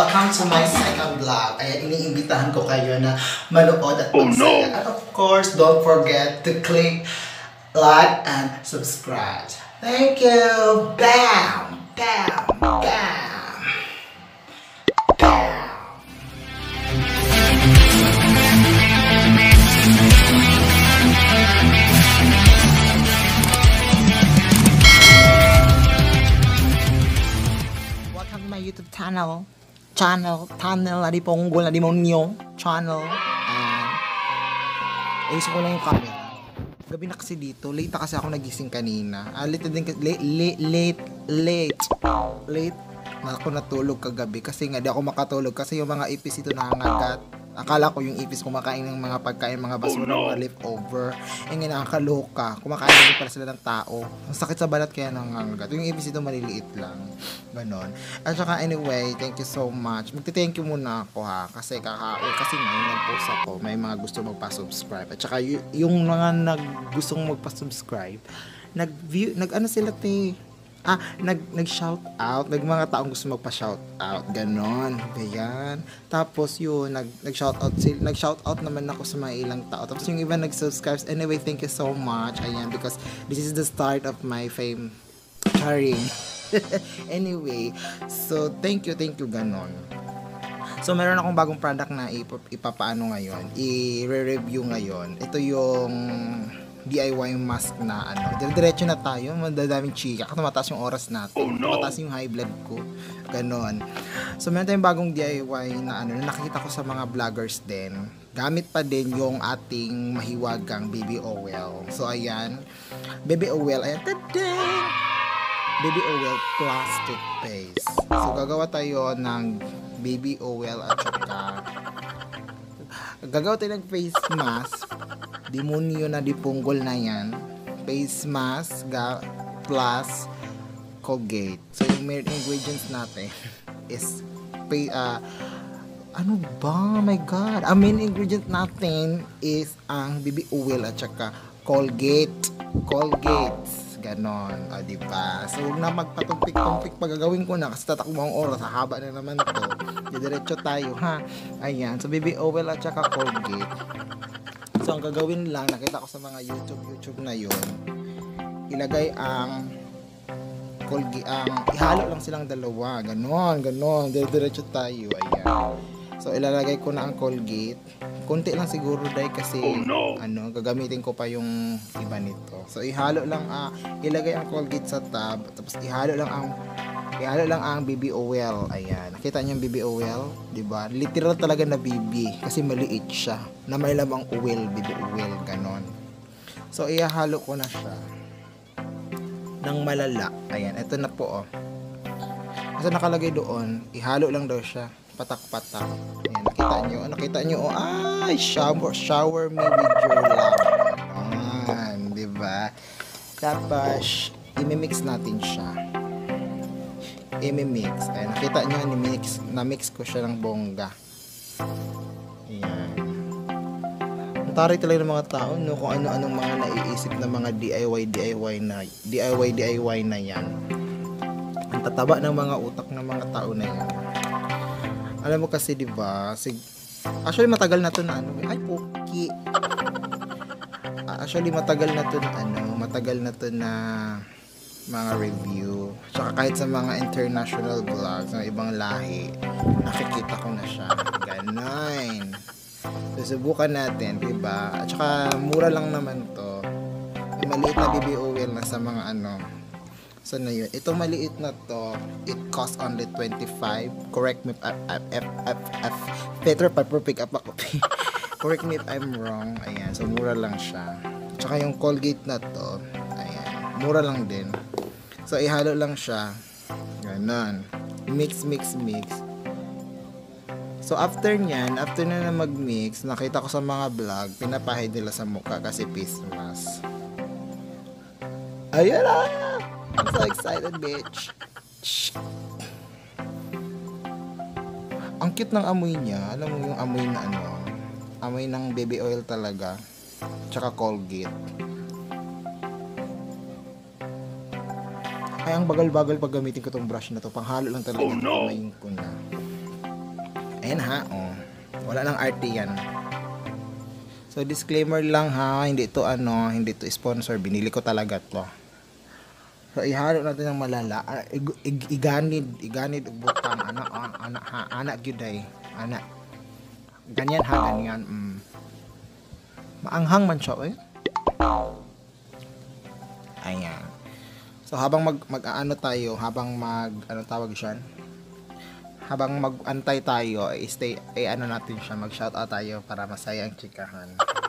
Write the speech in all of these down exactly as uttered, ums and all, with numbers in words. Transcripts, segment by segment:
welcome to my second vlog. Ayan, iniimbitahan ko kayo na manood at magsaya. Oh, no. At of course, don't forget to click like and subscribe. Thank you. Bam! Bam! Bam! Bam! YouTube channel, channel, channel, na di ponggol, na di monyo, channel, and, ayusin ko lang yung camera. Gabi na kasi dito, late na kasi ako nagising kanina, ah, late din, late, late, late, late, late, na ako natulog kagabi, kasi nga di ako makatulog, kasi yung mga ipis ito nangangagat. Akala ko yung ipis kumakain ng mga pagkain, mga basura, oh, no. Mga leftover. Eh nga nakakaloka. Kumakain din pala sila ng tao. Ang sakit sa balat kaya nangangagat. Yung ipis ito maliliit lang. Ganon. At saka anyway, thank you so much. Magti-thank you muna ako ha. Kasi kaka kasi ngayon nag-post ako. May mga gusto magpa-subscribe. At saka y- yung mga nag gustong magpa-subscribe, nag-view, nag-ano sila te. Ah, nag, nag-shout out, nag mga taong gusto magpa-shout out, ganon, ganyan. Tapos yun, nag, nag-shout out, nag-shout out naman ako sa mga ilang tao. Tapos yung iba nag-subscribe. Anyway, thank you so much, ayan, because this is the start of my fame sharing. Anyway, so thank you, thank you, ganon. So meron akong bagong product na ip- ipapaano ngayon, i-review ngayon. Ito yung D I Y mask na ano. Diretso na tayo, madadaming chika. Kasi mataas yung oras natin. Oh, no. Mataas yung high blood ko. Ganon. So meron tayong bagong D I Y na ano, na nakita ko sa mga vloggers din. Gamit pa din yung ating mahiwagang baby oil. So ayan, baby oil, ayan, tadang! Baby oil plus toothpaste. So gagawa tayo ng baby oil at saka gagawa tayo ng face mask. Demonyo na dipunggol na yan. Face mask ga, plus Colgate. So yung main ingredients natin is uh, ano ba? Oh my god. Ang main ingredient natin is ang baby oil at saka Colgate. Colgate. Ganon. O, diba? So huwag na magpatumpik-tumpik pag gagawin ko na kasi tatakbo ang oras. Haba na naman to. Didiretso tayo, ha? Ayan. So baby oil at saka Colgate. So, ang gagawin lang, nakita ko sa mga YouTube, YouTube na yun, ilagay ang Colgate, ang ihalo lang silang dalawa, ganon, ganon, diretso tayo, ayan. So, ilalagay ko na ang Colgate, konti lang siguro dahil kasi, oh, no. ano, gagamitin ko pa yung iba nito. So, ihalo lang, ah, ilagay ang Colgate sa tab, tapos ihalo lang ang ihalo lang ang baby oil. Ayan. Nakita niyo yung baby oil? Diba? Literal talaga na baby. Kasi maliit siya. Na may lamang oil. Baby oil. Ganon. So, ihalo ko na siya. Nang malala. Ayan. Ito na po, oh. Kasi nakalagay doon, ihalo lang daw siya. Patak-patak. Ayan. Nakita niyo? Nakita niyo? Oh, ay! Shower, shower me with your love. Ayan. Diba? Tapos, imimix natin siya. I-mix. Ayan, nakita nyo, ni-mix, na-mix ko siya ng bongga. Ayan. Natari talaga ng mga tao, no, kung ano-anong mga naiisip na mga D I Y, D I Y na, D I Y, D I Y na yan. Ang tataba ng mga utak ng mga tao na yan. Alam mo kasi, di ba, sig- actually, matagal na to na, ano, ay, puki. Actually, matagal na to na, ano, matagal na to na, mga review. Tsaka kahit sa mga international vlogs ng ibang lahi, nakikita ko na siya. Ganon. Susubukan natin, diba? At saka mura lang naman to. Yung maliit na baby oil na sa mga ano. So na yun. Itong maliit na to, it costs only twenty-five. Correct me if if if if, if Peter Piper pick up ako. Correct me if I'm wrong. Ayan. So mura lang siya. Tsaka yung Colgate na to, ayan. Mura lang din. So, ihalo lang siya. Ganon. Mix, mix, mix. So, after nyan, after na na mag-mix, nakita ko sa mga vlog, pinapahid nila sa mukha kasi face mask. Ayan na! I'm so excited, bitch. Shh. Ang cute ng amoy niya. Alam mo yung amoy na ano, amoy ng baby oil talaga. Tsaka Colgate. Ay, ang bagal-bagal pag gamitin ko tong brush na to. Panghalo lang talaga. Oh, no. Kumain ko na. Ayan ha, oh. Wala nang arte yan. So, disclaimer lang ha, hindi to ano, hindi to sponsor. Binili ko talaga to. So, ihalo natin ng malala. Ah, ig ig iganid, iganid, butang, anak, anak, ha, anak, gyuday. Anak. Ganyan ha, ganyan. Mm. Maanghang man siya, eh. Ayan. So, habang mag, mag-ano tayo, habang mag, ano tawag siya? Habang mag-antay tayo, ay stay, ay ano natin siya, mag-shoutout tayo para masaya ang chikahan.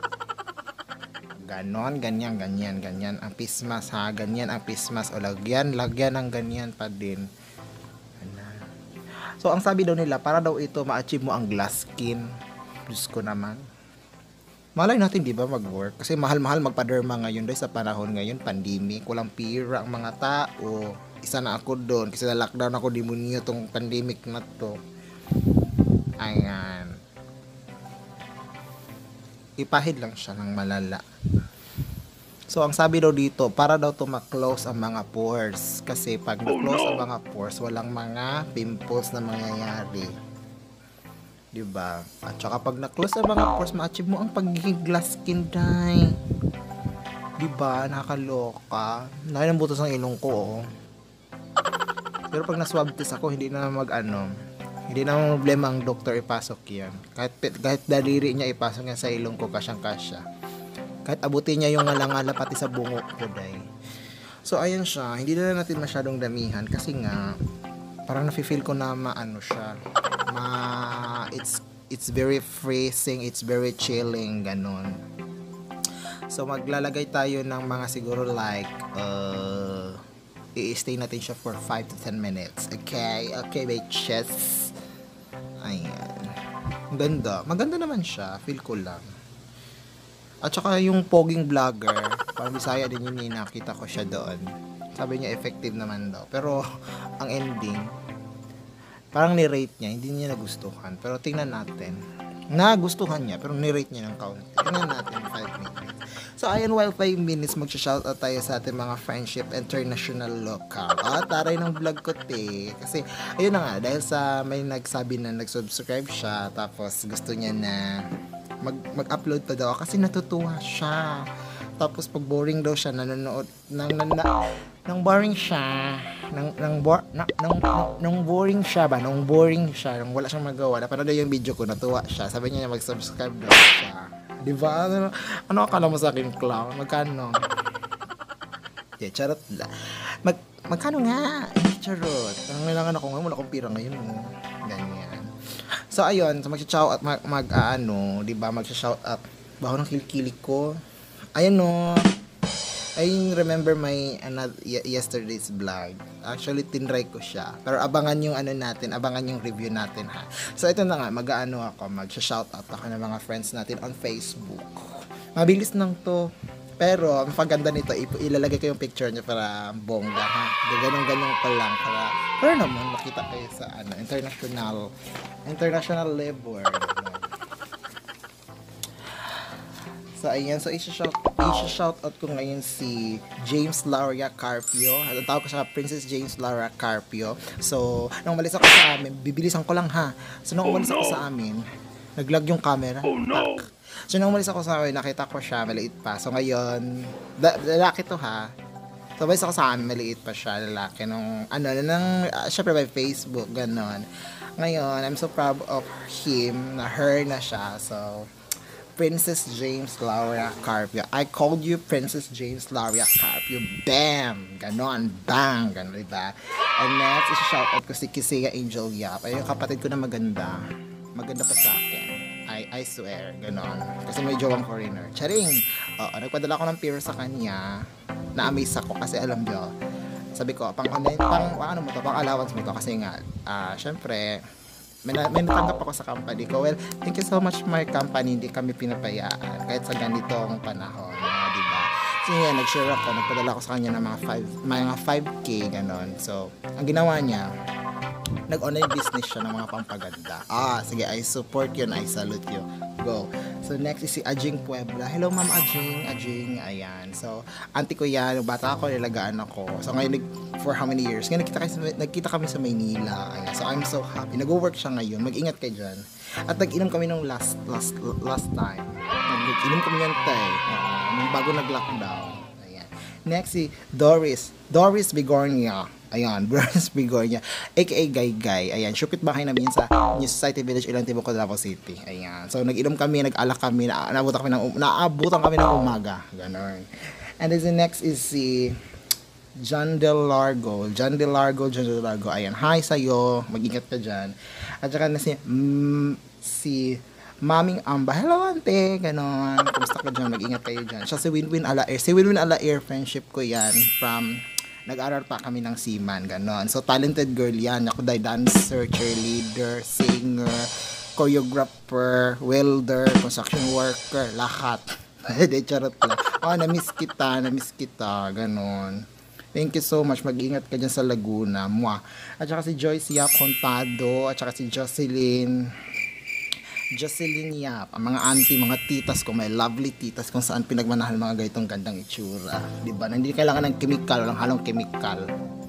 Ganon, ganyan, ganyan, ganyan. Ang pismas ha, ganyan ang pismas. O lagyan, lagyan ng ganyan pa din. Ayan. So, ang sabi daw nila, para daw ito ma-achieve mo ang glass skin. Diyos ko naman. Malay natin, di ba, mag-work? Kasi mahal-mahal magpa-derma ngayon dahil sa panahon ngayon, pandemic. Walang pira ang mga tao. Isa na ako doon kasi na lockdown ako, demonyo tong pandemic na to. Ayan. Ipahid lang siya ng malala. So, ang sabi daw dito, para daw to ma-close ang mga pores. Kasi pag na-close ang mga pores, walang mga pimples na mangyayari. Diba? At saka pag na-close ang mga pores, ma-achieve mo ang pagiging glass skin dye. Diba? Nakakaloka. Nakailang butas ang ilong ko, oh. Pero pag na-swab test ako, hindi na mag-ano, hindi na problema ang doktor ipasok yan. Kahit, kahit daliri niya ipasok niya sa ilong ko, kasyang-kasya. Kahit abutin niya yung ngala-ngala pati sa bungo ko, day. So, ayan siya. Hindi na natin masyadong damihan kasi nga, parang nafe-feel ko na maano siya. Ma, it's, it's very freezing, it's very chilling, ganon. So, maglalagay tayo ng mga siguro like, uh, i-stay natin siya for five to ten minutes. Okay? Okay, bitches. Ayan. Ganda. Maganda naman siya. Feel ko lang. At saka yung poging vlogger, parang Bisaya din yun, nakita ko siya doon. Sabi niya effective naman daw. Pero, ang ending, parang ni-rate niya, hindi niya nagustuhan. Pero tingnan natin. Nagustuhan niya, pero ni-rate niya ng count. Tingnan natin, five minutes. So, ayan, while five minutes, mag-shoutout tayo sa ating mga friendship international local. Ah, taray ng vlog ko, te. Kasi, ayun na nga, dahil sa may nagsabi na nag-subscribe siya, tapos gusto niya na mag, mag-upload pa daw. Kasi natutuwa siya. Tapos, pag boring daw siya, nanonood, nang, nang, nang boring siya, nang, nang, bor, nang, nang, nang boring siya ba, nang boring siya, nang wala siyang magawa, napanood yung video ko, natuwa siya. Sabi niya, mag-subscribe daw siya. Diba? Ano, ano akala mo sa akin, clown? Magkano? Yeah, charot lang. Mag, magkano nga? Charot. Ang kailangan ako ngayon, wala akong pira ngayon. Ganyan. So, ayun. So, mag-shout out, mag, mag uh, ano, diba? Mag-shout out. Baho ng kilikili ko. Ayun, no. I remember my another, yesterday's vlog. Actually, tinry ko siya. Pero abangan yung ano natin, abangan yung review natin ha. So, ito na nga, mag-ano ako, mag-shoutout ako ng mga friends natin on Facebook. Mabilis lang to. Pero, ang paganda nito, ilalagay ko yung picture niya para bongga ha. Ganun-ganun pa lang. Para, pero naman, makita kayo sa ano, international, international level. So, ayan. So, isa-shout, isa-shout out ko ngayon si James Laura Carpio. Ang tawag ko siya, Princess James Laura Carpio. So, nung umalis ako sa amin, bibilisan ko lang ha. So, nung umalis ako sa amin, naglag yung camera. Oh, no. So, nung umalis ako sa amin, nakita ko siya, maliit pa. So, ngayon, da- lalaki to ha. So, umalis ako sa amin, maliit pa siya, lalaki. Nung, ano, nang, uh, syempre by Facebook, ganon. Ngayon, I'm so proud of him, na her na siya. So, Princess James Laura Carpio. I called you Princess James Laura Carpio. Bam! Ganon. Bang! Ganon, diba? And next, isa-shoutout ko si Kisea Angel Yap. Ay, yung kapatid ko na maganda. Maganda pa sa akin. I, I swear. Ganon. Kasi may jowang foreigner. Charing! Oo, nagpadala ko ng pira sa kanya. Na-amaze ako kasi alam nyo. Sabi ko, pang, pang, pang ano mo to? Pang allowance mo to. Kasi nga, uh, syempre, May, may natanggap ako sa company ko. Well, thank you so much my company. Hindi kami pinapayaan kahit sa ganitong panahon, uh, diba? So yan, nag-share ako, nagpadala ako sa kanya ng mga five, mga five K, ganon. So, ang ginawa niya, nag-online business siya ng mga pampaganda. Ah, sige, I support yun, I salute you. Go. So, next is si Ajing Puebla. Hello, Ma'am Ajing. Ajing, ayan. So, auntie ko yan. Bata ako, nilagaan ako. So, ngayon, for how many years? Ngayon, nagkita, kayo, nagkita kami sa Maynila. Ayan. So, I'm so happy. Nag-work siya ngayon. Mag-ingat kayo dyan. At nag-inom kami nung last, last, last time. Nag-inom kami yan, tay. Uh, nung bago nag-lockdown. Ayan. Next, si Doris. Doris Bigornia. Ayan, Doris Bigornia, aka Gay Gay. Ayan, shupit bahay namin sa New Society Village, Ilang Timog, Davao City. Ayan. So, nag-inom kami, nag-alak kami, na naabutan kami ng, naabutan kami ng umaga. Ganon. And then the next is si John Del Largo. John Del Largo, John Del Largo. Ayan, hi sa'yo. Mag-ingat ka dyan. At saka na si, mm, si Maming Amba. Hello, ante. Ganon. Kumusta ka dyan? Mag-ingat kayo dyan. Siya si Winwin Alair. Si Winwin Alair, friendship ko yan from nag-aral pa kami ng Seaman, ganon. So, talented girl yan. Ako dahil dancer, cheerleader, singer, choreographer, welder, construction worker, lahat. Hindi, charot lang. Oh, na-miss kita, na-miss kita, ganon. Thank you so much. Mag-ingat ka dyan sa Laguna. Mwah. At saka si Joyce Yap Contado, at saka si Jocelyn, Jocelyn Yap, ang mga auntie, mga titas ko, may lovely titas kung saan pinagmanahan mga ganitong gandang itsura. Diba? Hindi kailangan ng chemical, walang halong chemical.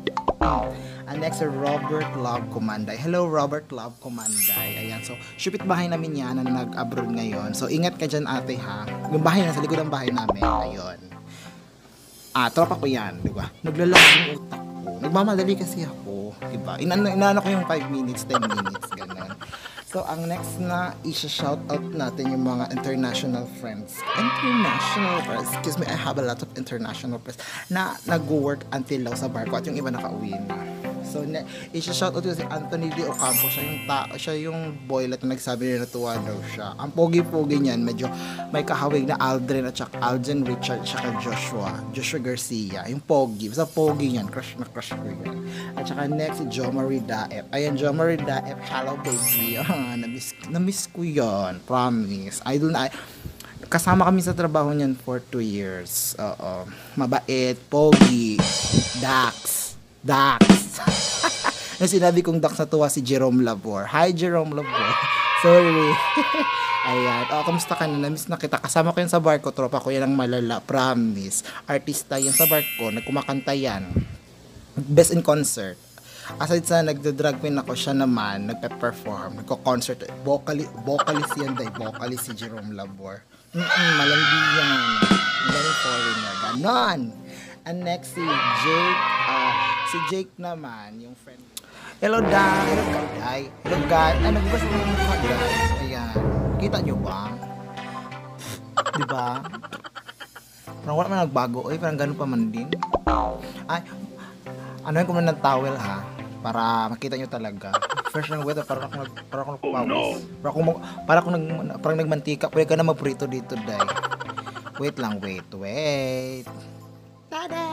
And next, Robert Love Kumanday. Hello, Robert Love Kumanday. Ayan, so, shupit bahay namin yan na nag-abroad ngayon. So, ingat ka dyan, ate, ha? Yung bahay na, sa likod ng bahay namin. Ayun. Ah, tropa ko yan, diba? Naglalag yung utak ko. Nagmamadali kasi ako, diba? Inano, inano ko yung five minutes, ten minutes, gano'n. So, ang next na isa-shoutout natin yung mga international friends. International friends. Excuse me, I have a lot of international friends na nag-work until law sa barko at yung iba nakauwi na. So, isa-shoutout ko si Anthony D. Ocampo. Siya yung, ta siya yung boylet na nagsabi na natuwa daw siya. Ang pogi-pogi niyan, medyo may kahawig na Aldrin at saka Alden Richard at saka Joshua. Joshua Garcia. Yung pogi. Basta pogi niyan. Crush na crush ko yan. At saka next, si Jo Marie Daep. Ayan, Jo Marie Daep. Hello, baby. na-miss, na-miss ko yun. Promise. Idol na, kasama kami sa trabaho niyan for two years. Oo. Mabait, pogi, Dax. Dax. Yung sinabi kong Dax na tuwa si Jerome Labor. Hi, Jerome Labor. Sorry. Ayan. O, kamusta ka na? Na-miss na kita. Kasama ko yan sa barko. Tropa ko yan ang malala. Promise. Artista yan sa barko. Nagkumakanta yan. Best in concert. Aside sa nagda-drag queen ako, siya naman nagpe-perform, nagko-concert, vocalist, vocalist yan dahil vocalist si Jerome Labor. Mm-mm, malandi yan. Magaling foreigner. Ganon. And next si Jake, uh, si Jake naman, yung friend. Hello, Dan. Hello, guy. Hello, guy. Ay, nagbukas mo yung mukha, guys. Ayan. Kita nyo ba? Diba? Parang wala man nagbago. Ay, parang ganun pa man din. Ay, ano yung kumain ng towel, ha? Para makita nyo talaga. Fresh ng weather, parang ako nag, parang ako nagpapawis. Oh, no. Parang ako, parang ako nag, parang nagmantika. Pwede ka na magprito dito, day. Wait lang, wait, wait. Tada!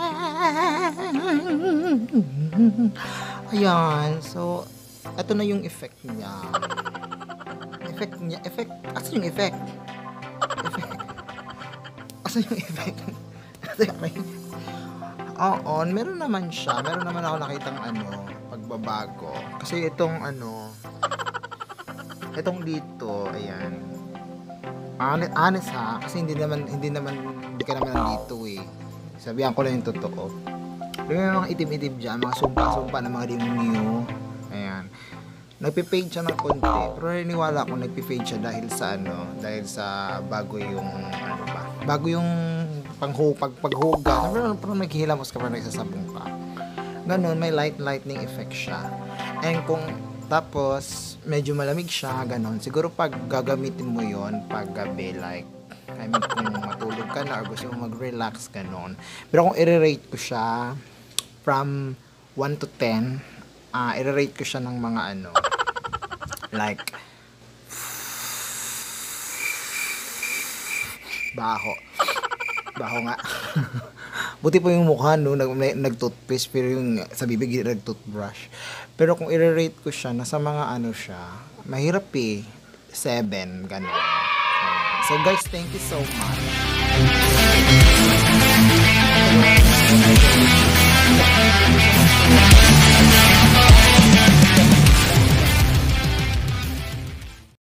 Ayan, so, ito na yung effect niya. Effect niya, effect, asan yung effect? Effect. Asan yung effect? Oo, meron naman siya. Meron naman ako nakitang ano, pagbabago. Kasi itong ano, itong dito, ayan. Honest, honest ha, kasi hindi naman, hindi naman, hindi ka naman nandito eh. Sabihan ko lang yung totoo. Pero may mga itim-itim dyan, mga sumpa-sumpa ng mga demonyo. Ayan. Nagpe-fade siya ng konti. Pero naniwala ko nagpe-fade siya dahil sa ano, dahil sa bago yung, ano ba, bago yung panghu pag paghuga. Pero parang naghihilamos ka, parang nagsasabong ka. Ganun, may light lightning effect siya. And kung tapos medyo malamig siya, ganun. Siguro pag gagamitin mo yon pag gabi, like I mean kung matulog ka na or gusto mo mag-relax, ganun. Pero kung i-rate ko siya from one to ten, uh, i-rate ko siya ng mga ano, like baho. Baho nga. Buti po yung mukha, no? Nag, nag-toothpaste, pero yung sa bibig, nag-toothbrush. Pero kung i-rate ko siya, nasa mga ano siya, mahirap eh. seven, ganun. So guys, thank you so much.